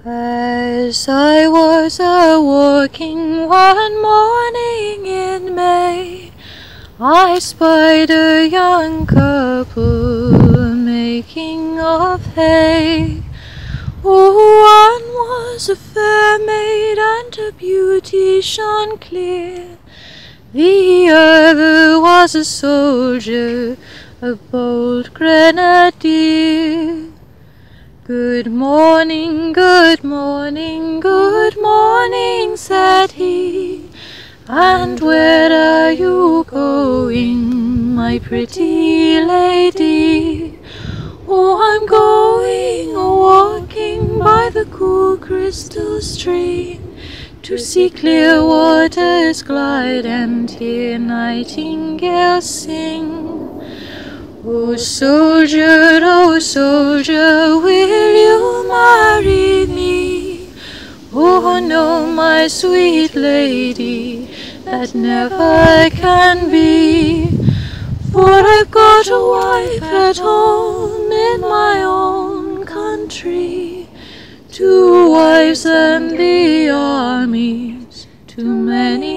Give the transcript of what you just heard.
As I was a-walking one morning in May, I spied a young couple making of hay. One was a fair maid and her beauty shone clear. The other was a soldier, a bold grenadier. Good morning, good morning, good morning, said he. And where are you going, my pretty lady? Oh, I'm going a-walking by the cool crystal stream, to see clear waters glide and hear nightingales sing. Oh soldier, will you marry me? Oh no, my sweet lady, that never can be. For I've got a wife at home in my own country, 2 wives and the army's too many